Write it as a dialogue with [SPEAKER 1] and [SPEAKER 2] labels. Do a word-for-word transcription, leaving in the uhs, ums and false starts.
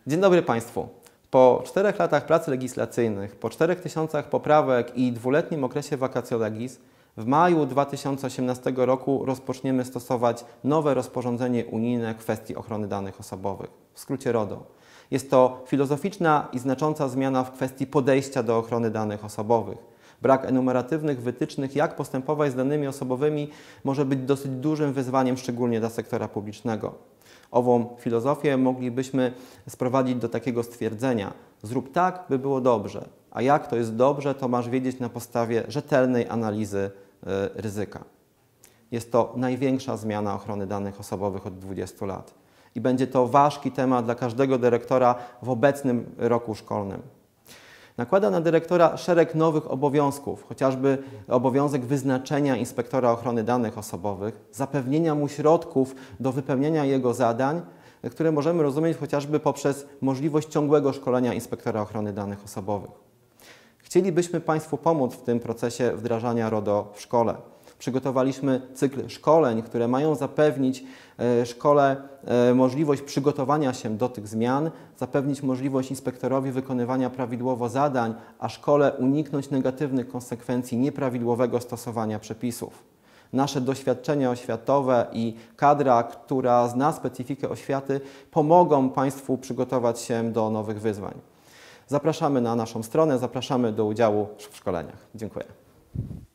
[SPEAKER 1] Dzień dobry Państwu. Po czterech latach prac legislacyjnych, po czterech tysiącach poprawek i dwuletnim okresie vacatio legis, w maju dwa tysiące osiemnastego roku rozpoczniemy stosować nowe rozporządzenie unijne w kwestii ochrony danych osobowych, w skrócie RODO. Jest to filozoficzna i znacząca zmiana w kwestii podejścia do ochrony danych osobowych. Brak enumeratywnych wytycznych, jak postępować z danymi osobowymi, może być dosyć dużym wyzwaniem, szczególnie dla sektora publicznego. Ową filozofię moglibyśmy sprowadzić do takiego stwierdzenia: zrób tak, by było dobrze. A jak to jest dobrze, to masz wiedzieć na podstawie rzetelnej analizy y, ryzyka. Jest to największa zmiana ochrony danych osobowych od dwudziestu lat. I będzie to ważki temat dla każdego dyrektora w obecnym roku szkolnym. Nakłada na dyrektora szereg nowych obowiązków, chociażby obowiązek wyznaczenia inspektora ochrony danych osobowych, zapewnienia mu środków do wypełniania jego zadań, które możemy rozumieć chociażby poprzez możliwość ciągłego szkolenia inspektora ochrony danych osobowych. Chcielibyśmy Państwu pomóc w tym procesie wdrażania RODO w szkole. Przygotowaliśmy cykl szkoleń, które mają zapewnić szkole możliwość przygotowania się do tych zmian, zapewnić możliwość inspektorowi wykonywania prawidłowo zadań, a szkole uniknąć negatywnych konsekwencji nieprawidłowego stosowania przepisów. Nasze doświadczenia oświatowe i kadra, która zna specyfikę oświaty, pomogą Państwu przygotować się do nowych wyzwań. Zapraszamy na naszą stronę, zapraszamy do udziału w szkoleniach. Dziękuję.